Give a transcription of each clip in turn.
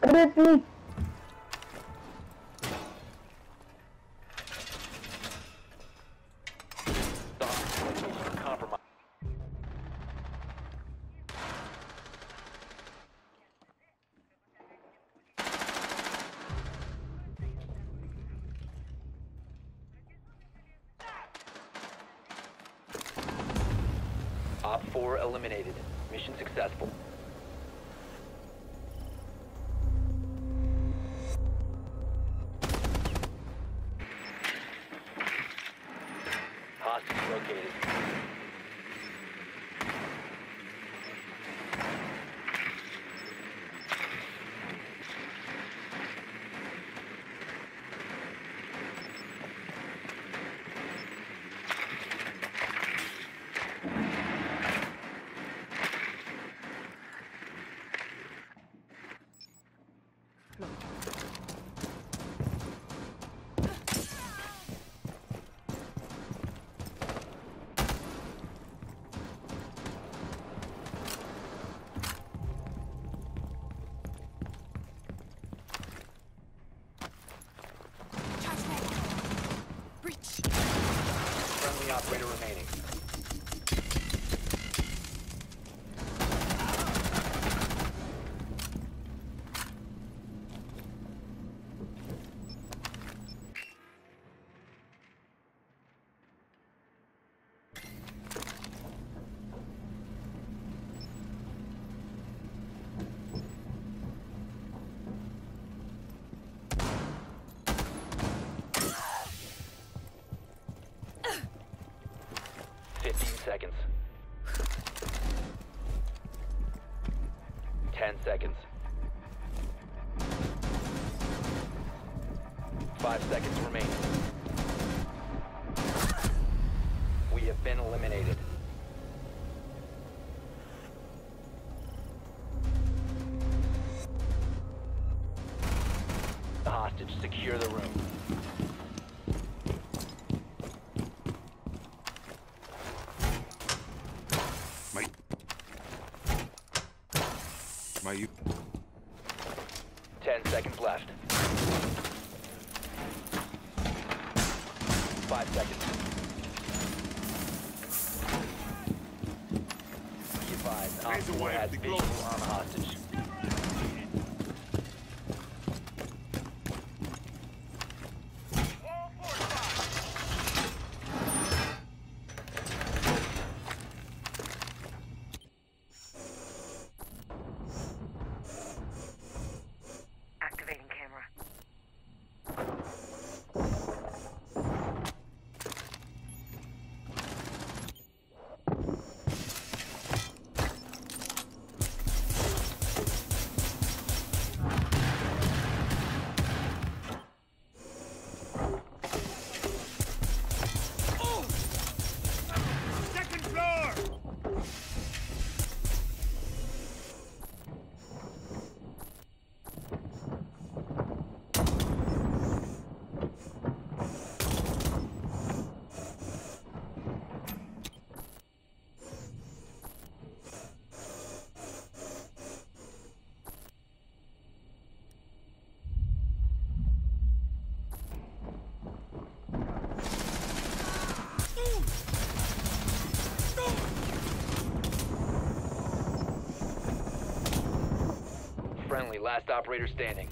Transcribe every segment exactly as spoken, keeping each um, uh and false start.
Hit me! Compromise. Op four eliminated. Mission successful. Hostage located. Friendly operator remaining. Fifteen seconds. Ten seconds. Five seconds remaining. We have been eliminated. The hostage, secure the room. My... My... You... Ten seconds left. Five seconds. Be advised, Op Razor four wire has to the visual glove. on the hostage. Activating camera. Second floor! Friendly, last operator standing.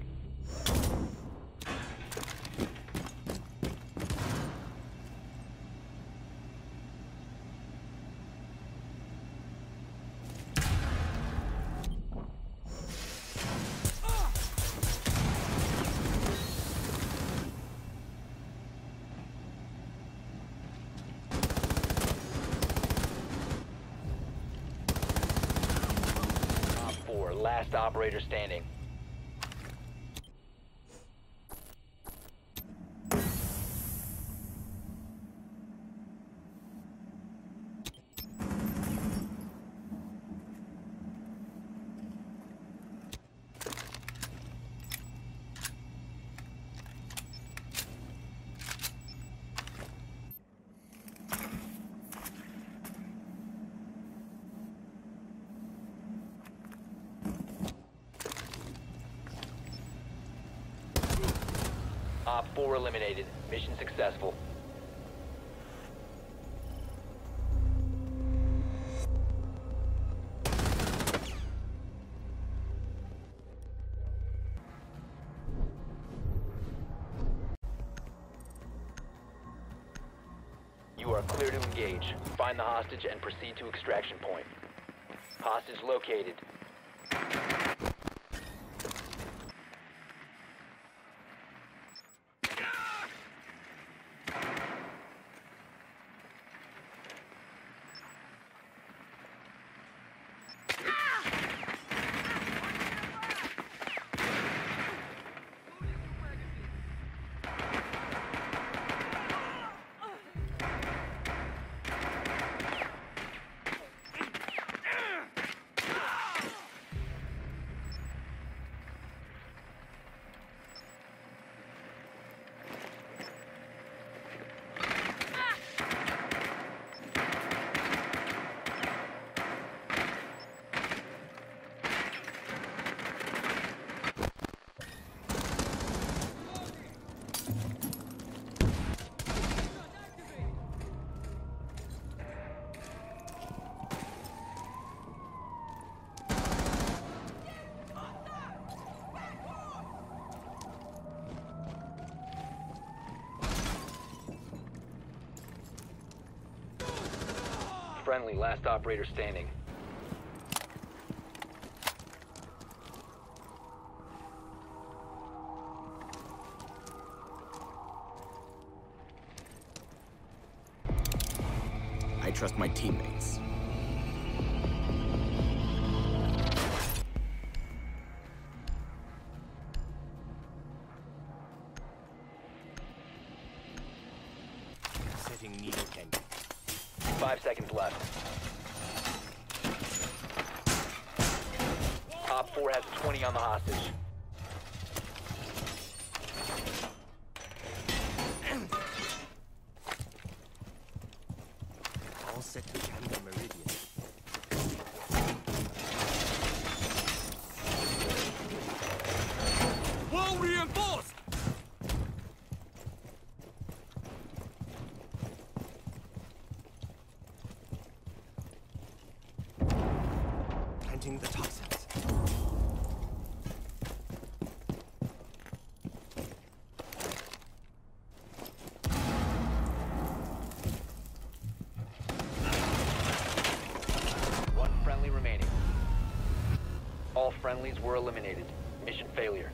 Op four, last operator standing. Op four eliminated. Mission successful. You are clear to engage. Find the hostage and proceed to extraction point. Hostage located. Friendly, last operator standing. I trust my teammates. Setting needle candy. Five seconds left. Op four has twenty on the hostage. All set to Canada Meridian. Wall reinforced! Planting the toxins. One friendly remaining. All friendlies were eliminated. Mission failure.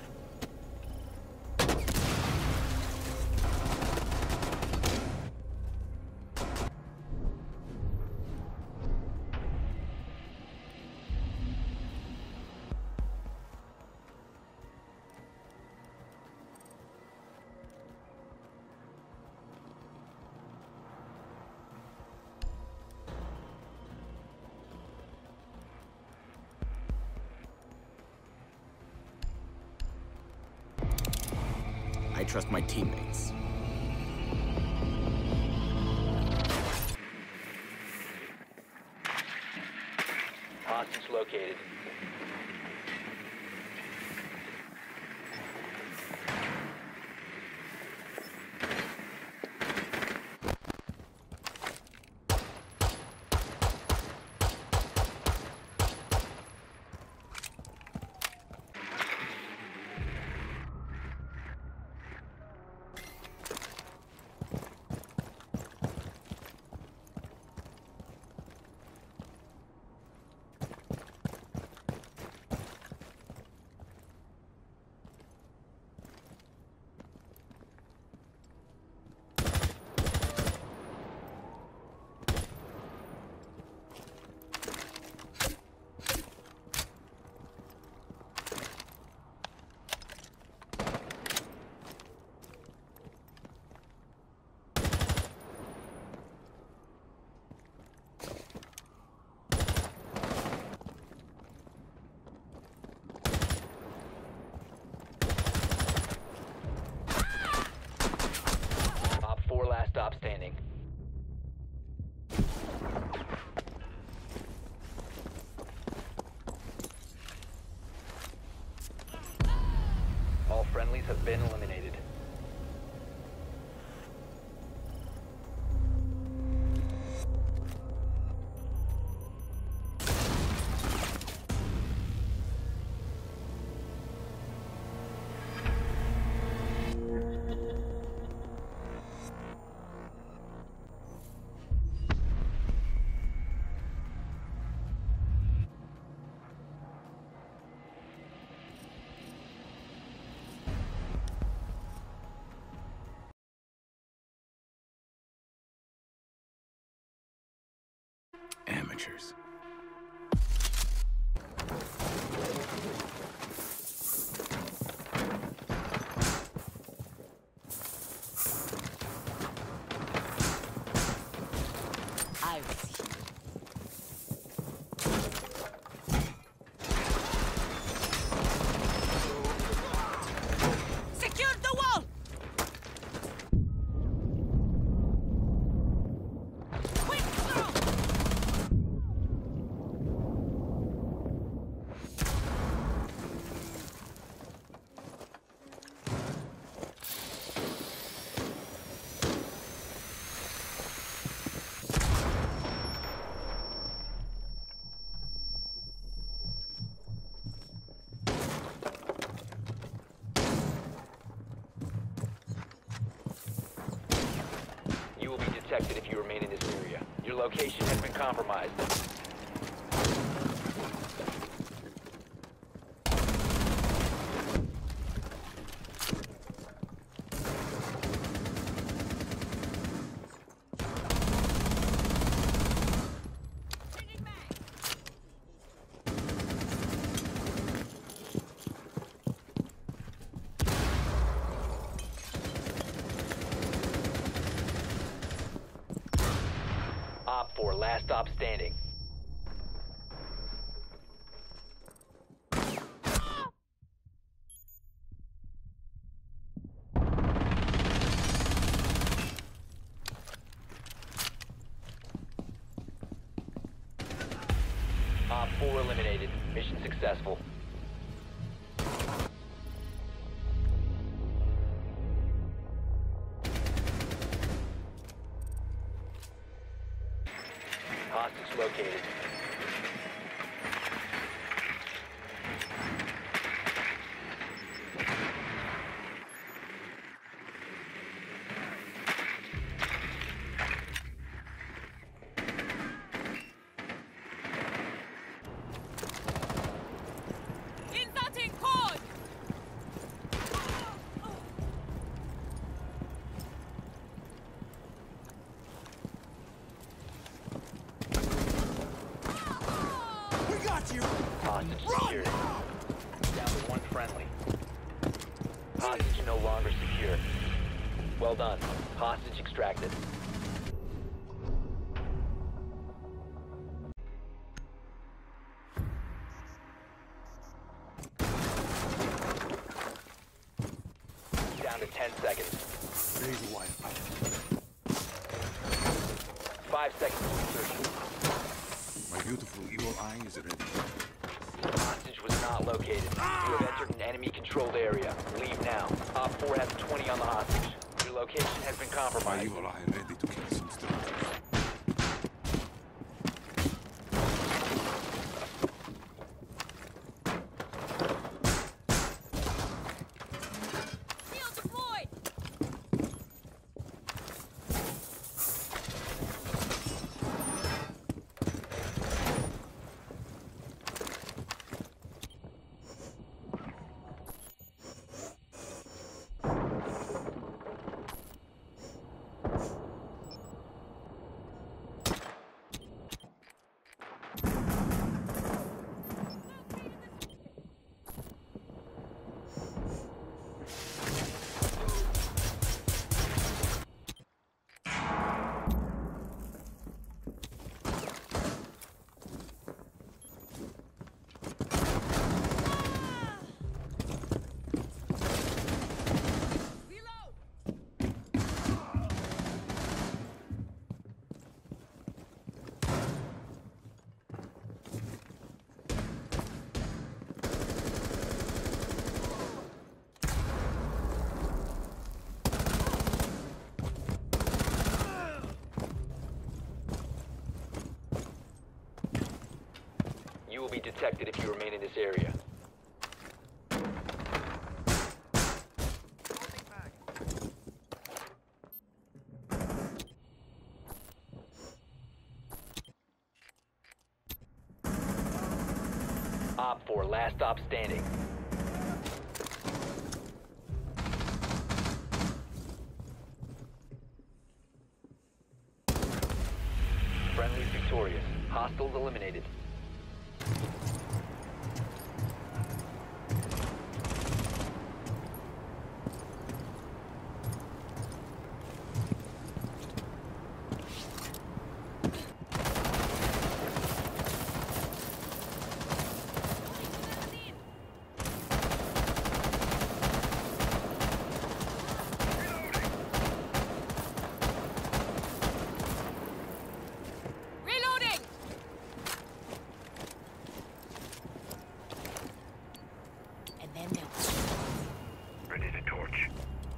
I trust my teammates. Hostage located. amateurs. I was here. Secure the wall! Quick throw! You will be detected if you remain in this area. Your location has been compromised. Op four, last stop standing. Op four eliminated. Mission successful. Hostage located. Inserting code! Hostage secured. Down to one friendly. Hostage no longer secure. Well done. Hostage extracted. Down to ten seconds. Raise the wire. Five seconds to insertion. My beautiful evil eye is ready. Hostage was not located. You have entered an enemy-controlled area. Leave now. Op four has twenty on the hostage. Your location has been My compromised. evil eye ready to kill some strangers. Shield deployed! You will be detected if you remain in this area. Op four, last stop standing. Friendly victorious. Hostiles eliminated. Reloading! And then they'll... Ready to torch.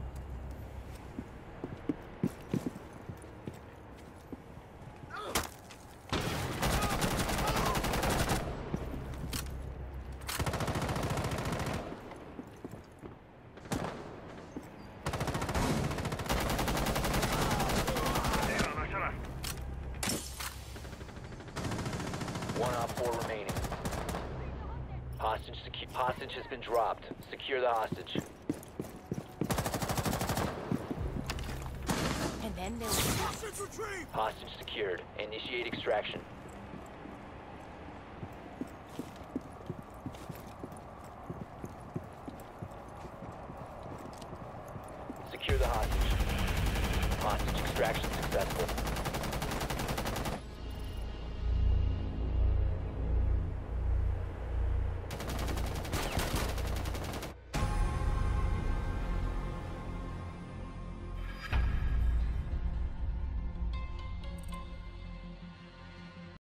One op four remaining. Hostage secu- hostage has been dropped. Secure the hostage. And then they'll... Hostage secured. Initiate extraction. Secure the hostage. Hostage extraction successful.